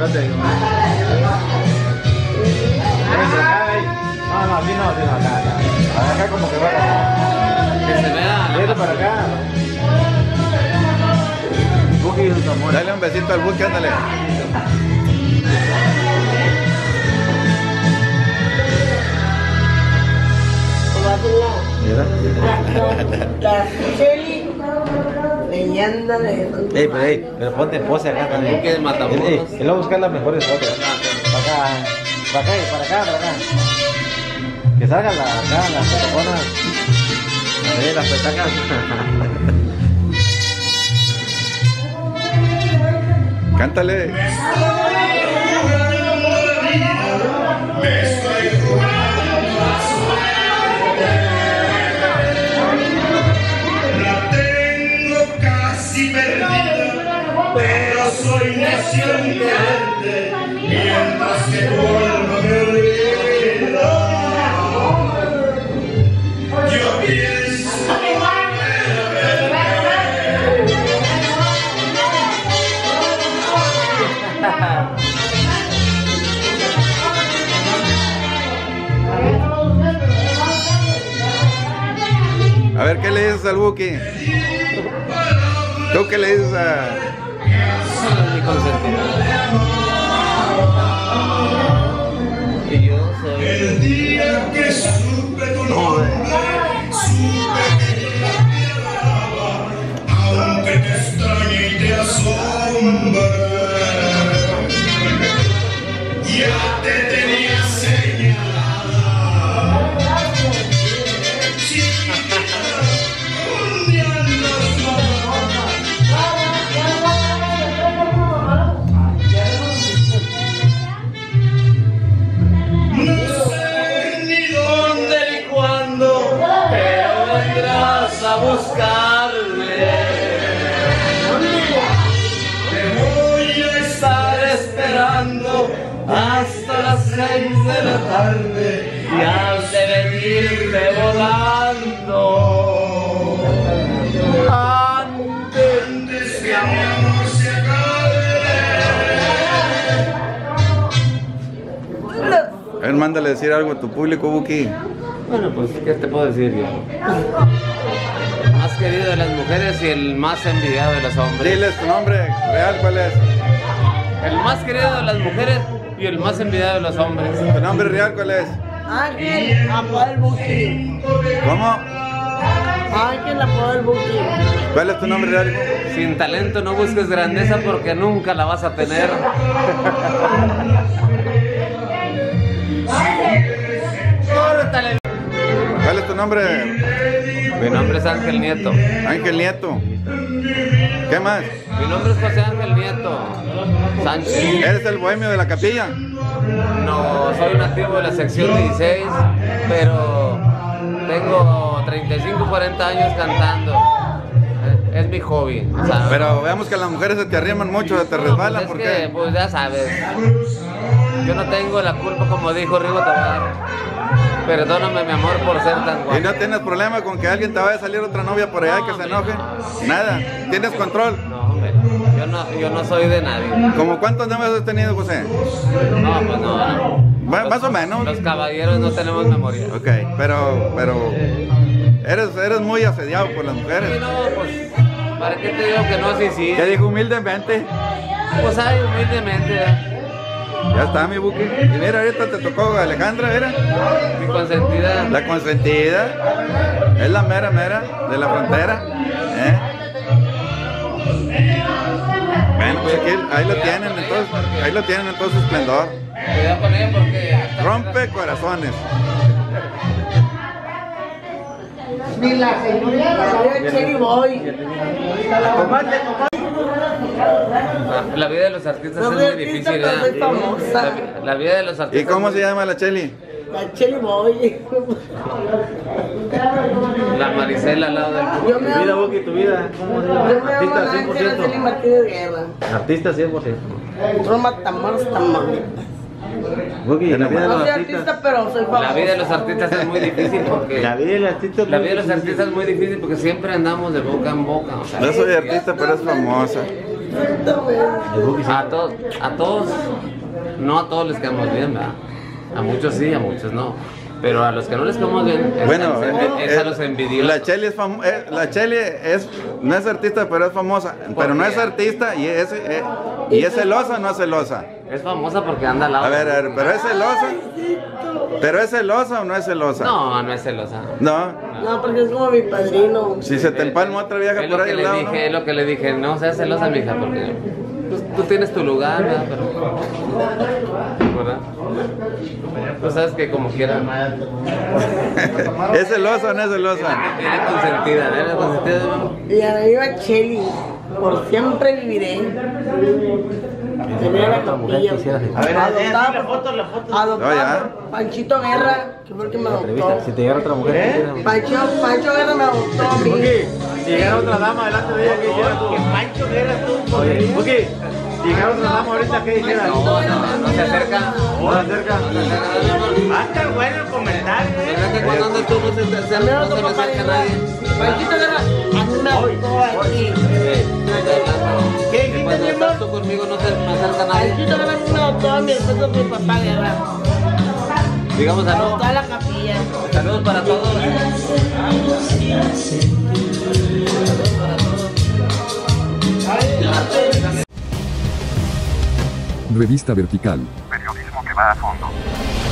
no te digo. No, así no, acá. Acá como que va. Que se vea. Vete para acá. Buki y sus amores. Dale un besito al Buki, ándale. La Cheli, leyenda de... Pero ponte en pose acá también. Buki de Matamoros. Y luego buscar las mejores fotos. Para acá, para acá, para acá, para acá. Que salgan acá, las petaconas. Las petacas. Cántale. La tengo casi perdida, pero soy necio en quererte, mientras que tu alma me olvida. Yo pienso A ver, ¿qué le dices al Buki? ¿Tú qué le dices a...? Mi consentida. Y yo soy... el día que supe tu nombre, supe que yo te amaba, aunque te extrañe y te asombre. Ya te tenía señalada. Un día no sé ni dónde ni cuándo, pero vendrás a buscarme. Te voy a estar esperando hasta las 6 de la tarde y has de venirte volando. Antes que mi amor se acabe. A ver, mándale decir algo a tu público, Buki. Bueno, pues, ¿qué te puedo decir yo? Más querido de las mujeres y el más envidiado de los hombres. Diles tu nombre real, ¿cuál es? El más querido de las mujeres y el más envidiado de los hombres. ¿Tu nombre real cuál es? Ángel, apoda el Buki. ¿Cómo? Ángel, apoda el Buki. ¿Cuál es tu nombre real? Sin talento no busques grandeza porque nunca la vas a tener. Córtale. ¿Cuál es tu nombre? Mi nombre es Ángel Nieto. Ángel Nieto. ¿Qué más? Mi nombre es José Ángel Nieto Sánchez. ¿Eres el bohemio de la capilla? No, soy un nativo de la sección 16, pero tengo 35, 40 años cantando. Es mi hobby. O sea, Pero veamos que las mujeres se te arriman mucho, se te resbalan, es ¿por que, qué? pues ya sabes, yo no tengo la culpa, como dijo Rigo Tobar. Perdóname, mi amor, por ser tan ¿Y guapo. no tienes problema con que alguien te vaya a salir otra novia por allá y que se enoje? Nada. ¿Tienes control? No, hombre, yo no soy de nadie. ¿Cómo cuántos novios has tenido, José? No, pues no. Más o menos. Los caballeros no tenemos memoria. Ok, pero eres muy asediado por las Sí, mujeres. no, pues, ¿para qué te digo que no? Sí. ¿Qué dijo humildemente? Pues ay, humildemente, Ya está, mi Buki. Y mira, ahorita te tocó Alejandra, mira. mi consentida. La consentida. Es la mera de la frontera. Bueno, pues aquí, ahí lo tienen en todo su esplendor. Cuidado con ella porque... Rompe corazones. Ni la señora Cheli Boy. La vida de los artistas No es soy muy artista, difícil, pero soy famosa. La vida de los ¿Y artistas... cómo se llama la Cheli? La Cheli Boy. La Maricela al lado del... Yo me Tu vida, amo. Buki, tu vida. ¿Cómo se llama? Yo me amo Artista a Ángela Cheli 100%. Martínez Guerra. Artista 100%. Roma Tamaulipas, Tamaulipas. Buki, la vida de No los soy artista, artistas. pero soy famosa. La vida de los artistas es muy difícil porque... La vida de los artistas. La vida de los artistas es muy difícil porque siempre andamos de boca en boca. O sea, No soy artista, pero es famosa. Exactamente. A todos, no a todos les quedamos bien, ¿verdad? A muchos sí, a muchos no. Pero a los que no les quedamos bien, Bueno, es a los envidiosos. la Chely no es artista, pero es famosa. Pero no es artista y es celosa o no es celosa. Es famosa porque anda al lado. A ver, pero es celosa. ¿Pero es celosa o no es celosa? No, no es celosa. No. No, porque es como mi padrino. Si se te empalma otra vieja Es por lo ahí que al le lado, dije, ¿no? es lo que le dije, no seas celosa, mija, porque pues, tú tienes tu lugar, ¿verdad? ¿Verdad? Pues sabes que como quiera. ¿Es celosa o no es celosa? Era consentida, era consentida. Y a la viva Chely, por siempre viviré. Tenía la capilla. A ver, Adoptada la foto. No, ya. por Panchito Guerra, que fue el que me adoptó. Si te llegara otra mujer, Pancho Guerra me adoptó a mí. si llegara otra dama delante de ella, ¿qué hicieras tú? Que Pancho Guerra tú. Oye, Buki, si llegara otra dama ahorita, ¿qué hicieras? No se acerca. No se acerca. Va a estar bueno el comentario, ¿Verdad que cuando andas tú no se me acerca nadie? Panchito Guerra, a mí me adoptó a ti. ¿Qué dijiste, Cuando mi estás amor? tú conmigo no se me acerca nadie. Panchito Guerra a mí me adoptó a mi esposo, mi papá Guerra. Digamos salud. Adoptó a la capilla. Saludos para todos. Revista Vertical. Periodismo que va a fondo.